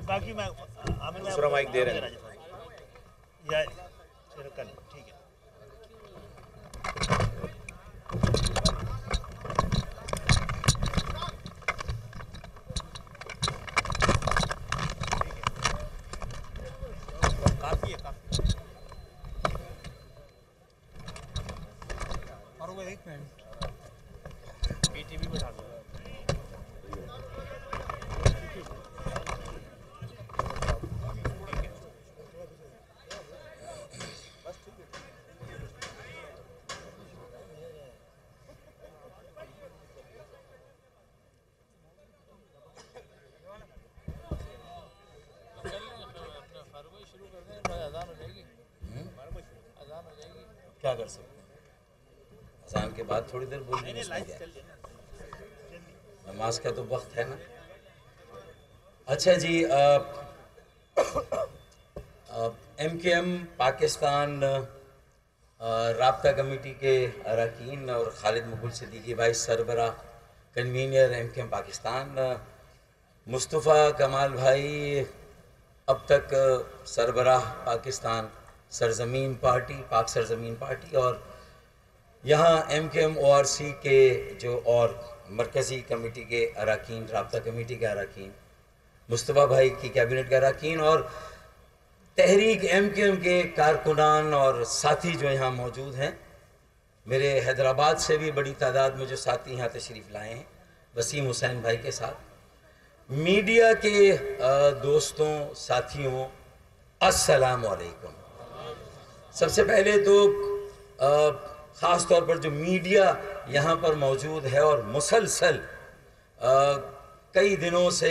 बाकी मैं दूसरा माइक दे रहे हैं या ठीक है। काफी है, काफी और वो 1 मिनट पीटीवी बैठा दो। क्या कर सकते हैं, अजान के बाद थोड़ी देर बोलने में नमाज का तो वक्त है ना। अच्छा जी, MKM पाकिस्तान राब्ता कमेटी के अरकान और खालिद मुगल सिद्दीकी भाई सरबराह कन्वीनर MKM पाकिस्तान, मुस्तफ़ा कमाल भाई अब तक सरबराह पाकिस्तान सरजमीन पार्टी, पाक सरजमीन पार्टी, और यहाँ MKM ORC के जो और मरकज़ी कमेटी के अरकान, राब्ता कमेटी के अरकान, मुस्तफ़ा भाई की कैबिनेट के अरकान और तहरीक MKM के कारकुनान और साथी जो यहाँ मौजूद हैं। मेरे हैदराबाद से भी बड़ी तादाद में जो साथी यहाँ तशरीफ़ लाए हैं, वसीम हुसैन भाई के साथ, मीडिया के दोस्तों साथियों, अस्सलाम वालेकुम। सबसे पहले तो ख़ास तौर पर जो मीडिया यहाँ पर मौजूद है और मुसलसल कई दिनों से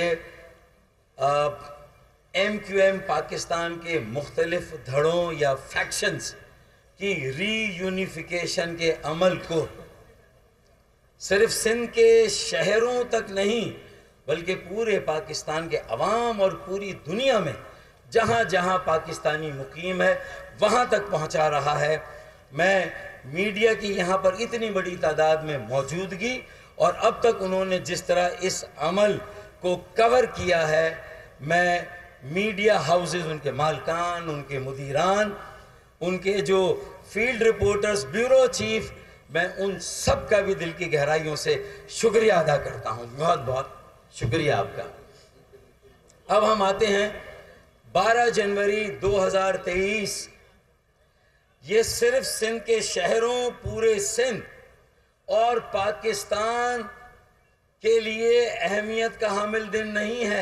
MQM पाकिस्तान के मुख्तलिफ धड़ों या फैक्शंस की रीयूनिफिकेशन के अमल को सिर्फ सिंध के शहरों तक नहीं बल्कि पूरे पाकिस्तान के अवाम और पूरी दुनिया में जहाँ जहाँ पाकिस्तानी मुकीम है वहाँ तक पहुँचा रहा है। मैं मीडिया की यहाँ पर इतनी बड़ी तादाद में मौजूदगी और अब तक उन्होंने जिस तरह इस अमल को कवर किया है, मैं मीडिया हाउसेस, उनके मालकान, उनके मुदीरान, उनके जो फील्ड रिपोर्टर्स, ब्यूरो चीफ, मैं उन सब का भी दिल की गहराइयों से शुक्रिया अदा करता हूँ। बहुत बहुत शुक्रिया आपका। अब हम आते हैं 12 जनवरी 2023। ये सिर्फ सिंध के शहरों, पूरे सिंध और पाकिस्तान के लिए अहमियत का हामिल दिन नहीं है।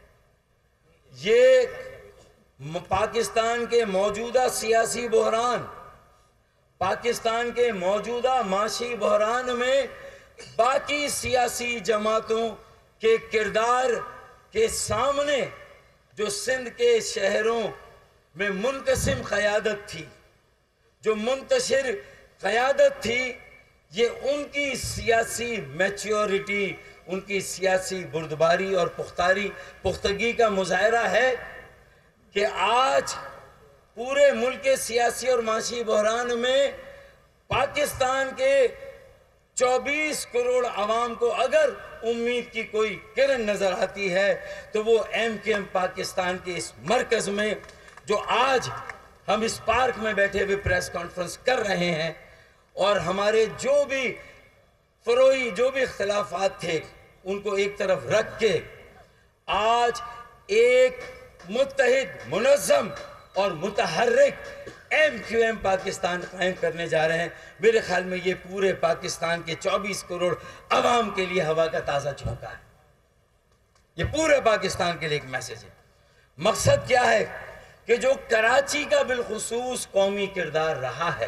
ये पाकिस्तान के मौजूदा सियासी बहरान, पाकिस्तान के मौजूदा माशी बहरान में बाकी सियासी जमातों के किरदार के सामने जो सिंध के शहरों में मुनकसिम क़यादत थी, जो मुंतशिर क़यादत थी, ये उनकी सियासी मैच्योरिटी, उनकी सियासी बुर्दबारी और पुख्तगी का मुजाहरा है कि आज पूरे मुल्क के सियासी और माशी बहरान में पाकिस्तान के 24 करोड़ आवाम को अगर उम्मीद की कोई किरण नजर आती है तो वो MKM पाकिस्तान के इस मरकज में, जो आज हम इस पार्क में बैठे हुए प्रेस कॉन्फ्रेंस कर रहे हैं, और हमारे जो भी फरोई जो भी इख्तिलाफात थे उनको एक तरफ रख के आज एक मुत्तहिद, मुनज़्ज़म और मुतहर्रिक MQM पाकिस्तान कायम करने जा रहे हैं। मेरे ख्याल में ये पूरे पाकिस्तान के 24 करोड़ आवाम के लिए हवा का ताज़ा झोंका है। ये पूरे पाकिस्तान के लिए एक मैसेज है। मकसद क्या है कि जो कराची का बिलखुसूस कौमी किरदार रहा है,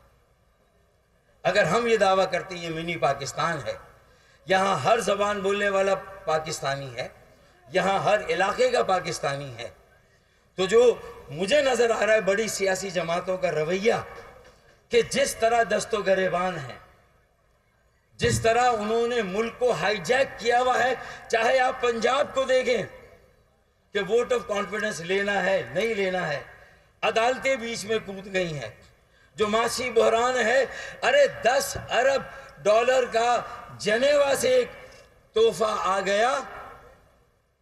अगर हम ये दावा करते हैं ये मिनी पाकिस्तान है, यहाँ हर जबान बोलने वाला पाकिस्तानी है, यहाँ हर इलाके का पाकिस्तानी है, तो जो मुझे नजर आ रहा है बड़ी सियासी जमातों का रवैया कि जिस तरह दस्तो गरेबान है, जिस तरह उन्होंने मुल्क को हाईजैक किया हुआ है, चाहे आप पंजाब को देखें कि वोट ऑफ कॉन्फिडेंस लेना है नहीं लेना है, अदालतें बीच में कूद गई हैं। जो माशी बहरान है, अरे 10 अरब डॉलर का जनेवा से एक तोहफा आ गया,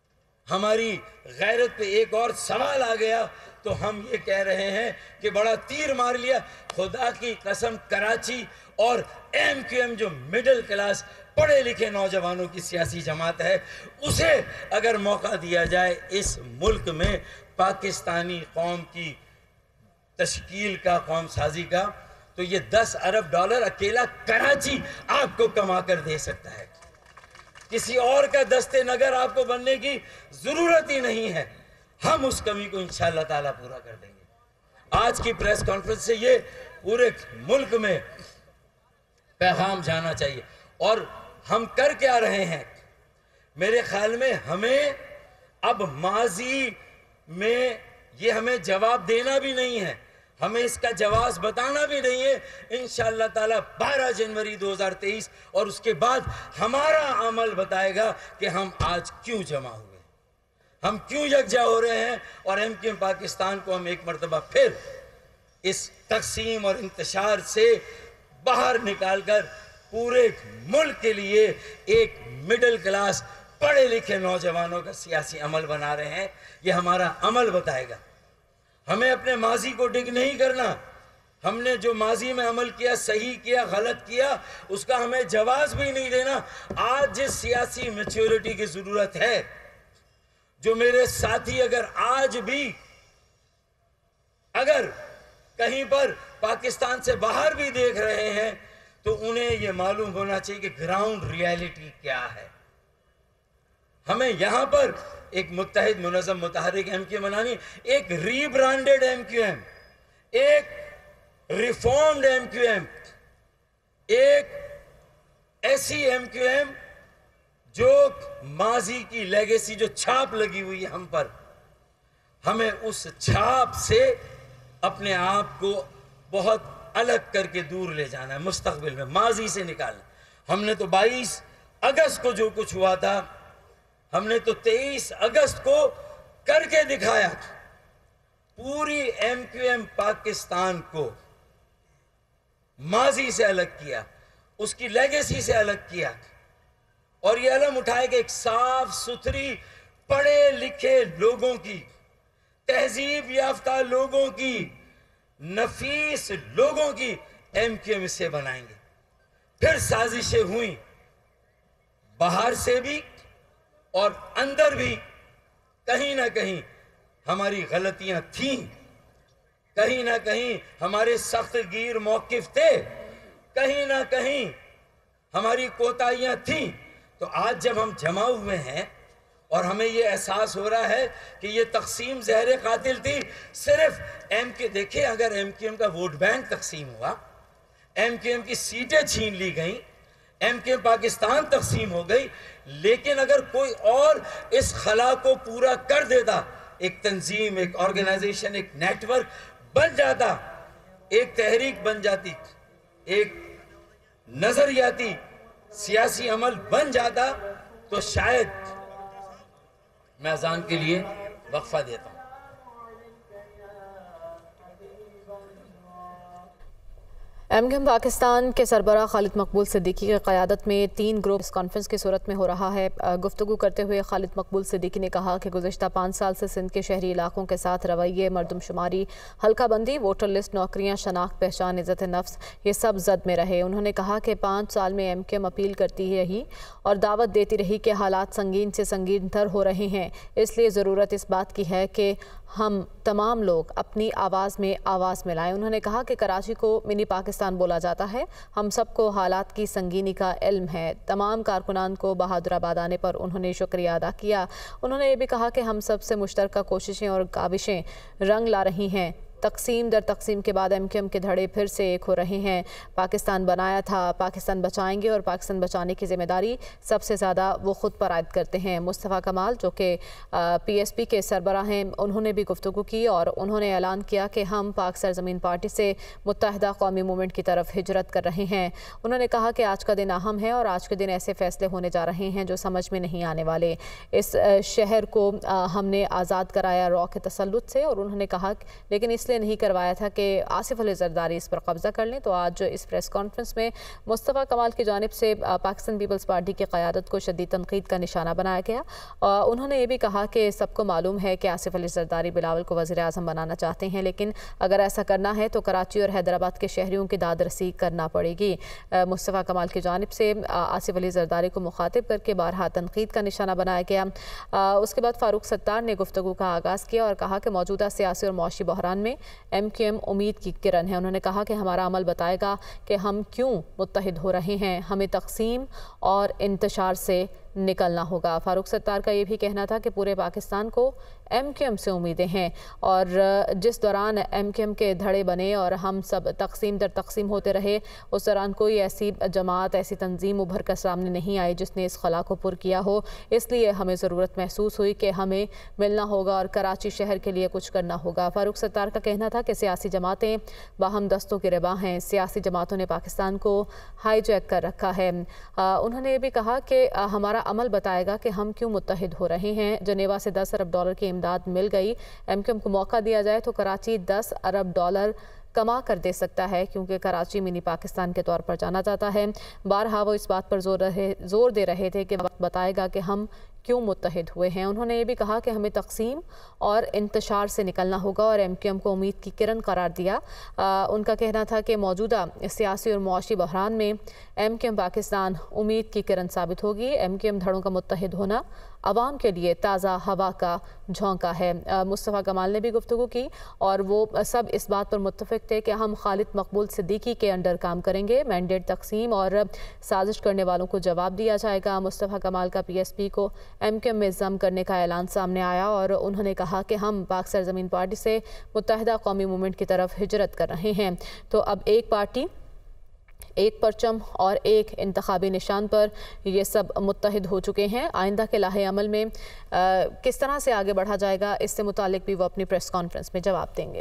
हमारी गैरत पे एक और सवाल आ गया तो हम ये कह रहे हैं कि बड़ा तीर मार लिया। खुदा की कसम, कराची और MQM जो मिडिल क्लास पढ़े लिखे नौजवानों की सियासी जमात है, उसे अगर मौका दिया जाए इस मुल्क में पाकिस्तानी कौम की तश्कील का, कौम साजी का, तो ये 10 अरब डॉलर अकेला कराची आपको कमा कर दे सकता है। किसी और का दस्ते नगर आपको बनने की जरूरत ही नहीं है। हम उस कमी को इंशाअल्लाह ताला पूरा कर देंगे। आज की प्रेस कॉन्फ्रेंस से ये पूरे मुल्क में पैगाम जाना चाहिए। और हम कर क्या रहे हैं? मेरे ख्याल में हमें अब माजी में ये हमें जवाब देना भी नहीं है, हमें इसका जवाब बताना भी नहीं है। इंशाअल्लाह ताला 12 जनवरी 2023 और उसके बाद हमारा अमल बताएगा कि हम आज क्यों जमा हुए, हम क्यों यकजा हो रहे हैं। और MQM पाकिस्तान को हम एक मरतबा फिर इस तकसीम और इंतशार से बाहर निकालकर पूरे मुल्क के लिए एक मिडिल क्लास पढ़े लिखे नौजवानों का सियासी अमल बना रहे हैं। ये हमारा अमल बताएगा। हमें अपने माजी को डिग नहीं करना। हमने जो माजी में अमल किया, सही किया, गलत किया, उसका हमें जवाब भी नहीं देना। आज जिस सियासी मैच्योरिटी की जरूरत है, जो मेरे साथी अगर आज भी अगर कहीं पर पाकिस्तान से बाहर भी देख रहे हैं, तो उन्हें यह मालूम होना चाहिए कि ग्राउंड रियलिटी क्या है। हमें यहां पर एक मुत्तहिद मुनज़्ज़म मुतहर्रिक MQM बनानी, एक रीब्रांडेड MQM, एक रिफॉर्म्ड MQM, एक ऐसी MQM जो माजी की लेगेसी, जो छाप लगी हुई है हम पर, हमें उस छाप से अपने आप को बहुत अलग करके दूर ले जाना है, मुस्तकबिल में माजी से निकालना। हमने तो 22 अगस्त को जो कुछ हुआ था, हमने तो 23 अगस्त को करके दिखाया। पूरी MQM पाकिस्तान को माजी से अलग किया, उसकी लेगेसी से अलग किया, और ये अलम उठाए कि एक साफ सुथरी पढ़े लिखे लोगों की, तहजीब याफ्ता लोगों की, नफीस लोगों की MQM से बनाएंगे। फिर साजिशें हुई बाहर से भी और अंदर भी। कहीं ना कहीं हमारी गलतियां थीं, कहीं ना कहीं हमारे सख्त गिर मौकिफ थे, कहीं ना कहीं हमारी कोताहियां थीं। तो आज जब हम जमा हुए हैं और हमें ये एहसास हो रहा है कि ये तकसीम जहर कातिल थी, सिर्फ देखिए, अगर MQM का वोट बैंक तकसीम हुआ, MQM की सीटें छीन ली गई, MQM पाकिस्तान तकसीम हो गई, लेकिन अगर कोई और इस खला को पूरा कर देता, एक तंजीम, एक ऑर्गेनाइजेशन, एक नेटवर्क बन जाता, एक तहरीक बन जाती, एक नजरियाती सियासी अमल बन जाता, तो शायद मैं अजान के लिए वक्फा देता हूं। MQM पाकिस्तान के सरबराह खालिद मकबूल सिद्दीकी की क़यादत में 3 ग्रुप इस कॉन्फ्रेंस की सूरत में हो रहा है। गुफ्तगू करते हुए खालिद मकबूल सिद्दीकी ने कहा कि गुज़िश्ता 5 साल से सिंध के शहरी इलाकों के साथ रवैये, मरदमशुमारी, हल्का बंदी, वोटर लिस्ट, नौकरियाँ, शनाख्त, पहचान, इज़्ज़त नफ्स, ये सब जद में रहे। उन्होंने कहा कि 5 साल में MQM अपील करती रही और दावत देती रही कि हालात संगीन से संगीन तर हो रहे हैं, इसलिए ज़रूरत इस बात की है कि हम तमाम लोग अपनी आवाज़ में आवाज़ मिलाएं। उन्होंने कहा कि कराची को मिनी पाकिस्तान बोला जाता है, हम सबको हालात की संगीनी का इल्म है। तमाम कारकुनान को बहादुराबाद आने पर उन्होंने शुक्रिया अदा किया। उन्होंने ये भी कहा कि हम सब से मुश्तरका कोशिशें और काविशें रंग ला रही हैं। तकसीम दर तकसीम के बाद MQM के धड़े फिर से एक हो रहे हैं। पाकिस्तान बनाया था, पाकिस्तान बचाएंगे और पाकिस्तान बचाने की जिम्मेदारी सबसे ज़्यादा वो ख़ुद पर आयद करते हैं। मुस्तफ़ा कमाल जो कि PSP के सरबराह हैं, उन्होंने भी गुफ्तगू की और उन्होंने ऐलान किया कि हम पाक सरज़मीन पार्टी से मुत्तहिदा कौमी मूवमेंट की तरफ हिजरत कर रहे हैं। उन्होंने कहा कि आज का दिन अहम है और आज के दिन ऐसे फ़ैसले होने जा रहे हैं जो समझ में नहीं आने वाले। इस शहर को हमने आज़ाद कराया रॉ के तसल्लुत से, और उन्होंने कहा लेकिन इस इसलिए नहीं करवाया था कि आसिफ अली जरदारी इस पर कब्जा कर लें। तो आज इस प्रेस कॉन्फ्रेंस में मुस्तफ़ा कमाल की जानिब से पाकिस्तान पीपल्स पार्टी की क़यादत को शदीद तनकीद का निशाना बनाया गया। उन्होंने ये भी कहा कि सबको मालूम है कि आसिफ अली जरदारी बिलावल को वज़ीर आज़म बनाना चाहते हैं, लेकिन अगर ऐसा करना है तो कराची और हैदराबाद के शहरियों की दाद रसी करना पड़ेगी। मुस्तफ़ा कमाल की जानिब से आसिफ अली जरदारी को मुखातिब करके बारहा तनकीद का निशाना बनाया गया। उसके बाद फारूक सत्तार ने गुफ्तगू का आगाज़ किया और कहा कि मौजूदा सियासी और मुआशी बहरान में MQM उम्मीद की किरण है। उन्होंने कहा कि हमारा अमल बताएगा कि हम क्यों मुत्तहिद हो रहे हैं, हमें तकसीम और इंतशार से निकलना होगा। फारूक सत्तार का ये भी कहना था कि पूरे पाकिस्तान को MQM से उम्मीदें हैं और जिस दौरान MQM के धड़े बने और हम सब तकसीम दर तकसीम होते रहे, उस दौरान कोई ऐसी जमात, ऐसी तंजीम उभर कर सामने नहीं आई जिसने इस खला को पुर किया हो। इसलिए हमें ज़रूरत महसूस हुई कि हमें मिलना होगा और कराची शहर के लिए कुछ करना होगा। फारूक सत्तार का कहना था कि सियासी जमातें बाहम दस्तों के रिबा हैं, सियासी जमातों ने पाकिस्तान को हाईजैक कर रखा है। उन्होंने ये भी कहा कि हमारा अमल बताएगा कि हम क्यों मुत्तहिद हो रहे हैं। जनेवा से $10 अरब की इमदाद मिल गई। MQM को मौका दिया जाए तो कराची $10 अरब कमा कर दे सकता है, क्योंकि कराची मिनी पाकिस्तान के तौर पर जाना जाता है। बारहा वो इस बात पर जोर दे रहे थे कि वक्त बताएगा कि हम क्यों मुत्तहिद हुए हैं। उन्होंने ये भी कहा कि हमें तकसीम और इंतशार से निकलना होगा और MQM को उम्मीद की किरण करार दिया। उनका कहना था कि मौजूदा सियासी और मुआशी बहरान में MQM पाकिस्तान उम्मीद की किरण साबित होगी। MQM धड़ों का मुत्तहिद होना अवाम के लिए ताज़ा हवा का झोंका है। मुस्तफ़ा कमाल ने भी गुफ्तगू की और वो सब इस बात पर मुत्तफ़िक थे कि हम खालिद मकबूल सिद्दीकी के अंडर काम करेंगे। मैंडेट तकसीम और साजिश करने वालों को जवाब दिया जाएगा। मुस्तफ़ा कमाल का PSP को MQM में ज़म करने का ऐलान सामने आया और उन्होंने कहा कि हम पाक सरज़मीन पार्टी से मुत्तहिदा कौमी मूवमेंट की तरफ हिजरत कर रहे हैं। तो अब एक पार्टी, एक परचम और एक इंतखाबी निशान पर ये सब मुत्तहिद हो चुके हैं। आइंदा के लाहे अमल में किस तरह से आगे बढ़ा जाएगा, इससे मुतालिक भी वो अपनी प्रेस कॉन्फ्रेंस में जवाब देंगे।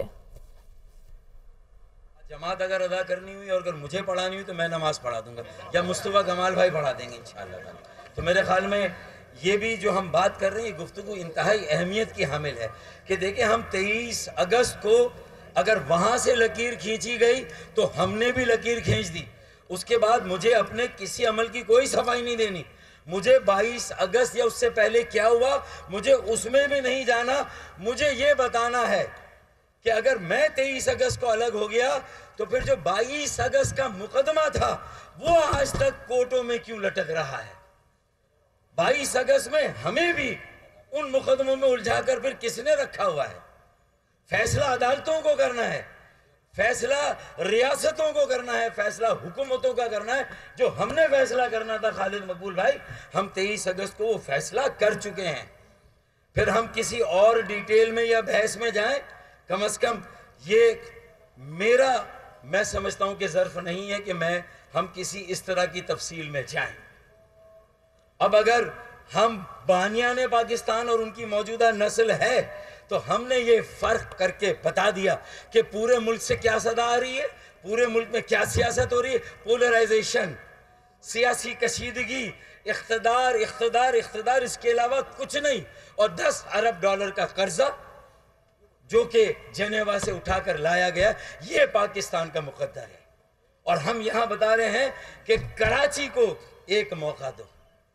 जमात अगर अदा करनी हुई और अगर मुझे पढ़ानी हुई तो मैं नमाज पढ़ा दूंगा या मुस्तफ़ा कमाल भाई पढ़ा देंगे इंशाअल्लाह। तो मेरे ख्याल में ये भी जो हम बात कर रहे हैं, गुफ्तगू इंतहाई अहमियत की हामिल है कि देखें हम 23 अगस्त को अगर वहाँ से लकीर खींची गई तो हमने भी लकीर खींच दी। उसके बाद मुझे अपने किसी अमल की कोई सफाई नहीं देनी। मुझे 22 अगस्त या उससे पहले क्या हुआ मुझे उसमें भी नहीं जाना। मुझे ये बताना है कि अगर मैं 23 अगस्त को अलग हो गया तो फिर जो 22 अगस्त का मुकदमा था वो आज तक कोर्टों में क्यों लटक रहा है। 22 अगस्त में हमें भी उन मुकदमों में उलझाकर फिर किसने रखा हुआ है। फैसला अदालतों को करना है, फैसला रियासतों को करना है, फैसला हुकूमतों का करना है। जो हमने फैसला करना था खालिद मकबूल भाई, हम 23 अगस्त को वो फैसला कर चुके हैं। फिर हम किसी और डिटेल में या बहस में जाएं, कम से कम ये मेरा मैं समझता हूं कि ज़र्फ नहीं है कि हम किसी इस तरह की तफसील में जाएं। अब अगर हम बानियाने पाकिस्तान और उनकी मौजूदा नस्ल है तो हमने ये फ़र्क करके बता दिया कि पूरे मुल्क से क्या सदा आ रही है, पूरे मुल्क में क्या सियासत हो रही है। पोलराइजेशन, सियासी कशीदगी, इख्तदार इख्तदार इख्तदार, इसके अलावा कुछ नहीं। और $10 अरब का कर्जा जो कि जेनेवा से उठाकर लाया गया, ये पाकिस्तान का मुकद्दर है। और हम यहां बता रहे हैं कि कराची को एक मौका दो,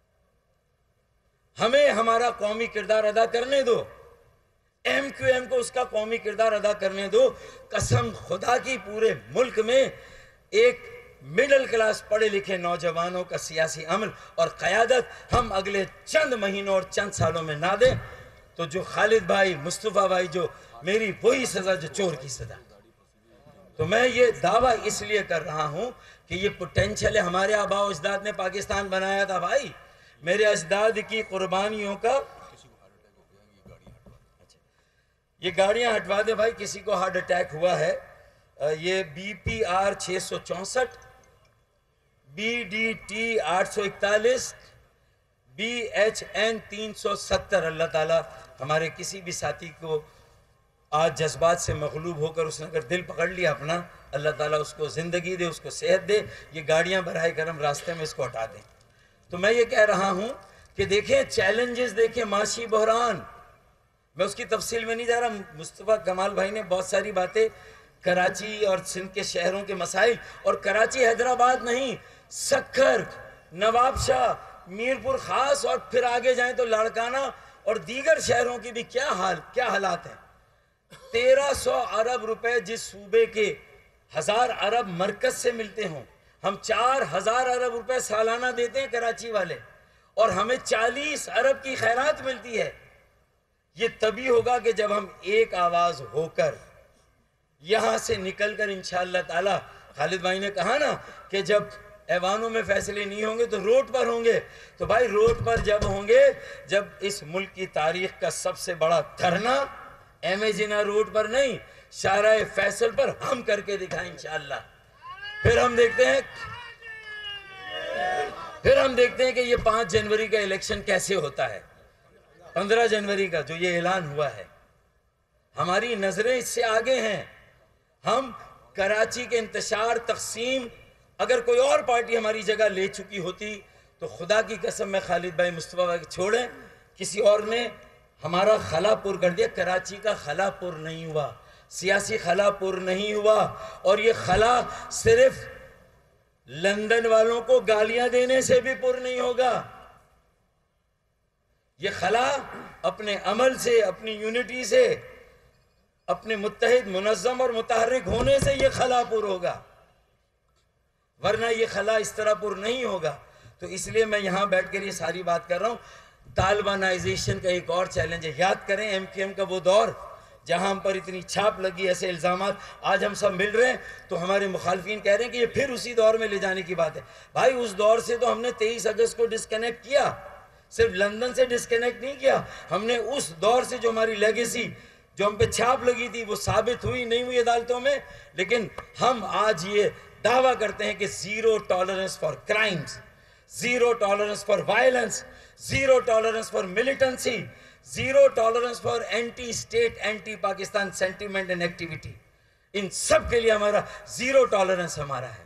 हमें हमारा कौमी किरदार अदा करने दो, MQM को उसका कौमी किरदार अदा करने दो। कसम खुदा की पूरे मुल्क में एक मिडिल क्लास पढ़े लिखे नौजवानों का सियासी अमल और क़यादत हम अगले चंद महीनों और चंद सालों में ना दें तो जो खालिद भाई, मुस्तफ़ा भाई, जो मेरी वही सज़ा जो चोर की सज़ा। तो मैं ये दावा इसलिए कर रहा हूं कि ये पोटेंशियल है। हमारे आबाओ अजदाद ने पाकिस्तान बनाया था भाई, मेरे अजदाद की कुर्बानियों का। ये गाड़ियां हटवा दे भाई, किसी को हार्ट अटैक हुआ है। ये BPR 664, BDT 841, BHN 370। अल्लाह ताला हमारे किसी भी साथी को आज जज्बात से मगलूब होकर उसने अगर दिल पकड़ लिया अपना, अल्लाह ताला उसको ज़िंदगी दे, उसको सेहत दे। ये गाड़ियां बराए करम रास्ते में इसको हटा दें। तो मैं ये कह रहा हूं कि देखें चैलेंजेस, देखें माशी बहरान, मैं उसकी तफसील में नहीं जा रहा। मुस्तफ़ा कमाल भाई ने बहुत सारी बातें कराची और सिंध के शहरों के मसाइल, और कराची हैदराबाद नहीं, सक्खर, नवाबशाह, मीरपुर खास और फिर आगे जाएं तो लाड़काना और दीगर शहरों की भी क्या हालात हैं। 1300 अरब रुपए जिस सूबे के 1000 अरब मरकज से मिलते हों, हम 4000 अरब रुपए सालाना देते हैं कराची वाले, और हमें 40 अरब की खैरात मिलती है। ये तभी होगा कि जब हम एक आवाज होकर यहां से निकलकर इंशाअल्लाह ताला, खालिद भाई ने कहा ना कि जब ऐवानों में फैसले नहीं होंगे तो रोड पर होंगे, तो भाई रोड पर जब होंगे जब इस मुल्क की तारीख का सबसे बड़ा धरना एमेजिना रोड पर नहीं, शाहराह फैसल पर हम करके दिखाएं इंशाअल्लाह। फिर हम देखते हैं कि ये 5 जनवरी का इलेक्शन कैसे होता है। 15 जनवरी का जो ये ऐलान हुआ है, हमारी नजरें इससे आगे हैं। हम कराची के इंतशार, तकसीम, अगर कोई और पार्टी हमारी जगह ले चुकी होती तो खुदा की कसम में खालिद भाई, मुस्तफा भाई छोड़ें, किसी और ने हमारा खलापुर कर दिया। कराची का खलापुर नहीं हुआ, सियासी खलापुर नहीं हुआ, और ये खला सिर्फ लंदन वालों को गालियां देने से भी पुर नहीं होगा। ये खला अपने अमल से, अपनी यूनिटी से, अपने मुत्तहिद, मुनज़्ज़म और मुतहर्रिक होने से ये खला पुर होगा, वरना ये खला इस तरह पुर नहीं होगा। तो इसलिए मैं यहां बैठकर ये सारी बात कर रहा हूं। तालिबानाइजेशन का एक और चैलेंज है। याद करें MKM का वो दौर जहां हम पर इतनी छाप लगी, ऐसे इल्जामात, आज हम सब मिल रहे हैं तो हमारे मुखालफिन कह रहे हैं कि ये फिर उसी दौर में ले जाने की बात है। भाई उस दौर से तो हमने 23 अगस्त को डिस्कनेक्ट किया, सिर्फ लंदन से डिस्कनेक्ट नहीं किया हमने। उस दौर से जो हमारी लेगेसी, जो हम पे छाप लगी थी, वो साबित हुई नहीं हुई अदालतों में, लेकिन हम आज ये दावा करते हैं कि zero tolerance for crimes, zero tolerance for violence, zero tolerance for militancy, zero tolerance for anti state, anti Pakistan sentiment and activity. इन सब के लिए हमारा जीरो टॉलरेंस हमारा है।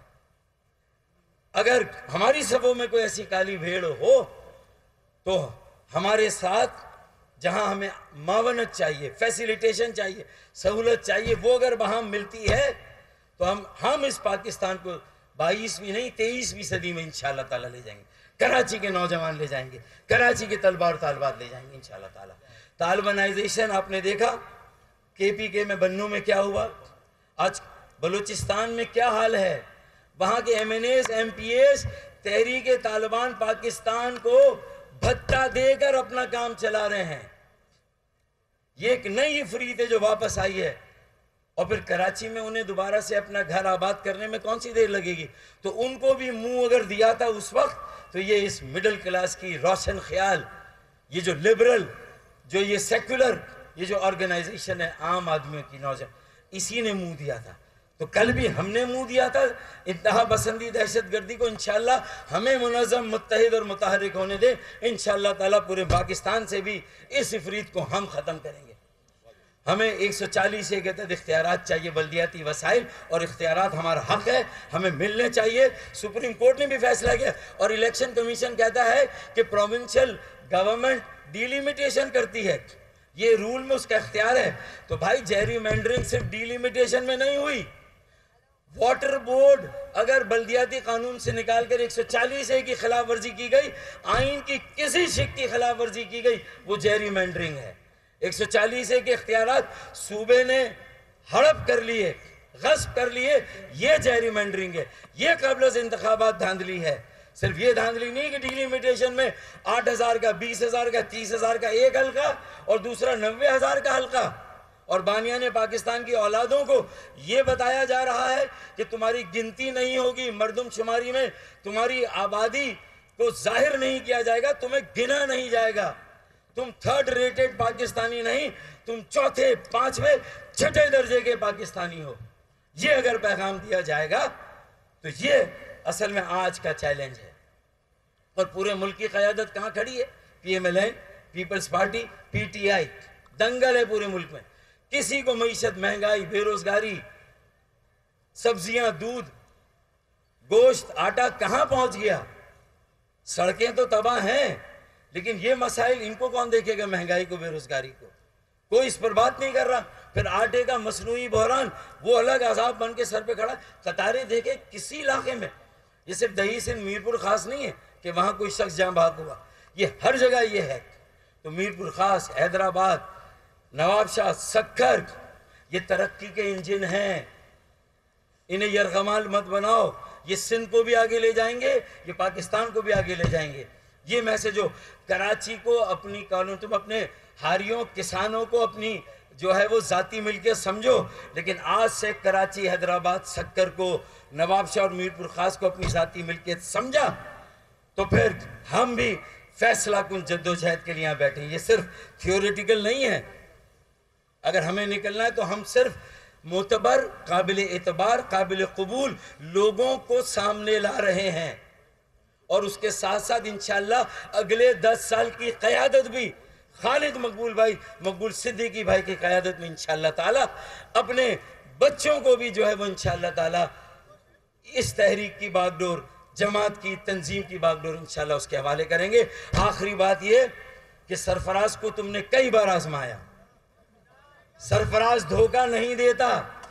अगर हमारी सभों में कोई ऐसी काली भेड़ हो तो हमारे साथ जहां हमें मावनत चाहिए, फैसिलिटेशन चाहिए, सहूलत चाहिए, वो अगर वहां मिलती है तो हम इस पाकिस्तान को 22वीं नहीं 23वीं सदी में इंशाअल्लाह ताला ले जाएंगे। कराची के नौजवान ले जाएंगे, कराची के तलबा और तालबात ले जाएंगे इंशाअल्लाह ताला। तालिबानाइजेशन आपने देखा, KPK में बन्नू में क्या हुआ, आज बलूचिस्तान में क्या हाल है। वहां के MNAs, MPAs तहरीक तालिबान पाकिस्तान को भत्ता देकर अपना काम चला रहे हैं। ये एक नई इफरीत है जो वापस आई है, और फिर कराची में उन्हें दोबारा से अपना घर आबाद करने में कौन सी देर लगेगी। तो उनको भी मुंह अगर दिया था उस वक्त, तो ये इस मिडिल क्लास की रोशन ख्याल, ये जो लिबरल, जो ये सेक्युलर, ये जो ऑर्गेनाइजेशन है आम आदमियों की नौजवान, इसी ने मुंह दिया था। तो कल भी हमने मुंह दिया था इंतहा पसंदी, दहशतगर्दी को। इंशाअल्लाह हमें मुनज़्ज़म, मुत्तहिद और मुतहर्रिक होने दे। इंशाअल्लाह ताला पूरे पाकिस्तान से भी इस इफरीत को हम ख़त्म करेंगे। हमें 140 के तहत इख्तियारात चाहिए, बल्दियाती वसाइल और इख्तियारात हमारा हक है, हमें मिलने चाहिए। सुप्रीम कोर्ट ने भी फैसला किया, और इलेक्शन कमीशन कहता है कि प्रोविंशियल गवर्नमेंट डिलिमिटेशन करती है, ये रूल में उसका इख्तियार है। तो भाई जेरीमैंडरिंग सिर्फ डिलिमिटेशन में नहीं हुई। वाटर बोर्ड अगर बल्दियाती कानून से निकालकर 140A की खिलाफ वर्जी की गई, आइन की किसी शिक की खिलाफ वर्जी की गई, वो जेरीमैंडरिंग है। 140A के इख्तियारात सूबे ने हड़प कर लिए, गस्ब कर लिए, ये जेरीमैंडरिंग है, ये क़ब्ल इंतखाबात धांधली है। सिर्फ ये धांधली नहीं कि डिलिमिटेशन में 8,000 का, 20,000 का, 30,000 का एक हल्का और दूसरा 90,000 का हल्का, और बानियाने पाकिस्तान की औलादों को ये बताया जा रहा है कि तुम्हारी गिनती नहीं होगी, मर्दमशुमारी में तुम्हारी आबादी को जाहिर नहीं किया जाएगा, तुम्हें गिना नहीं जाएगा, तुम 3rd रेटेड पाकिस्तानी नहीं, तुम 4थे, 5वें, 6ठे दर्जे के पाकिस्तानी हो। ये अगर पैगाम दिया जाएगा तो ये असल में आज का चैलेंज है। और पूरे मुल्क की क़यादत कहाँ खड़ी है? PMLN, पीपल्स पार्टी, PTI, दंगल है पूरे मुल्क में। किसी को मईशत, महंगाई, बेरोजगारी, सब्जियां, दूध, गोश्त, आटा कहां पहुंच गया। सड़कें तो तबाह हैं, लेकिन ये मसाइल इनको कौन देखेगा, महंगाई को, बेरोजगारी को। कोई इस पर बात नहीं कर रहा। फिर आटे का मसनूई बहरान, वो अलग अजाब बन के सर पे खड़ा। कतारें देखे किसी इलाके में, ये सिर्फ दही सिंध मीरपुर खास नहीं है कि वहां कोई शख्स जाँ भाग हुआ, ये हर जगह ये है। तो मीरपुर खास, हैदराबाद, नवाबशाह, सक्खर, ये तरक्की के इंजन हैं। इन्हें यरगमाल मत बनाओ, ये सिंध को भी आगे ले जाएंगे, ये पाकिस्तान को भी आगे ले जाएंगे। ये मैसेज हो, कराची को अपनी कॉलोनी, तुम अपने हारियों किसानों को अपनी जो है वो जाति मिलके समझो, लेकिन आज से कराची, हैदराबाद, सक्कर को, नवाबशाह और मीरपुर खास को अपनी जाति मिलके समझा, तो फिर हम भी फैसला कुन जद्दोजहद के लिए यहाँ बैठे। ये सिर्फ थियोरेटिकल नहीं है। अगर हमें निकलना है तो हम सिर्फ मोतबर, काबिल एतबार, काबिल कबूल लोगों को सामने ला रहे हैं, और उसके साथ साथ इंशाअल्लाह अगले 10 साल की क़यादत भी खालिद मकबूल भाई, मकबूल सिद्दीकी भाई की क़यादत में इंशाअल्लाह ताला अपने बच्चों को भी जो है वो इंशाअल्लाह ताला इस तहरीक की बागडोर, जमात की, तंजीम की बागडोर इंशाअल्लाह उसके हवाले करेंगे। आखिरी बात ये कि सरफराज को तुमने कई बार आजमाया, सरफराज धोखा नहीं देता।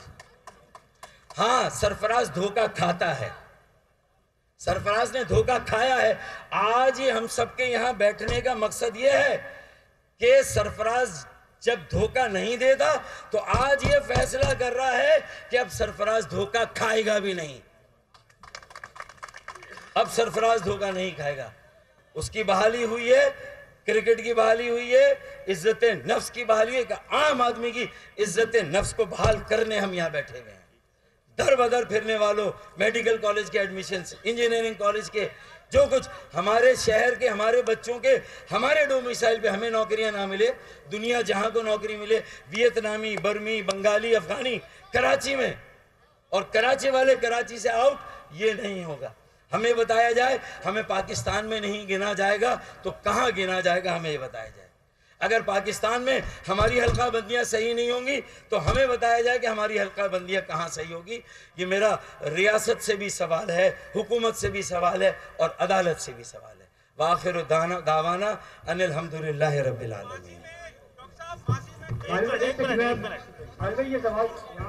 हाँ, सरफराज धोखा खाता है, सरफराज ने धोखा खाया है। आज ये हम सबके यहां बैठने का मकसद ये है कि सरफराज जब धोखा नहीं देता तो आज ये फैसला कर रहा है कि अब सरफराज धोखा खाएगा भी नहीं, अब सरफराज धोखा नहीं खाएगा। उसकी बहाली हुई है, क्रिकेट की बहाली हुई है, इज्जत नफ्स की बहाली है। आम आदमी की इज्जत नफ्स को बहाल करने हम यहाँ बैठे हुए हैं। दर बदर फिरने वालों, मेडिकल कॉलेज के एडमिशन्स, इंजीनियरिंग कॉलेज के, जो कुछ हमारे शहर के, हमारे बच्चों के, हमारे डोमिसाइल पे हमें नौकरियां ना मिले, दुनिया जहां को नौकरी मिले, वियतनामी, बर्मी, बंगाली, अफगानी कराची में, और कराची वाले कराची से आउट, ये नहीं होगा। हमें बताया जाए हमें पाकिस्तान में नहीं गिना जाएगा तो कहाँ गिना जाएगा, हमें ये बताया जाए। अगर पाकिस्तान में हमारी हल्का बंदियाँ सही नहीं होंगी तो हमें बताया जाए कि हमारी हल्का बंदियाँ कहाँ सही होगी। ये मेरा रियासत से भी सवाल है, हुकूमत से भी सवाल है, और अदालत से भी सवाल है। वाखिर दावाना अनिल हम्दुलिल्लाहि रब्बिल आलमीन। एक मिनट।